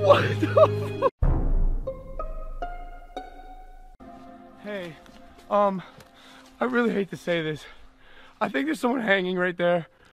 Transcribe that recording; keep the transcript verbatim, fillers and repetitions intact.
What the fuck? Hey, um, I really hate to say this. I think there's someone hanging right there.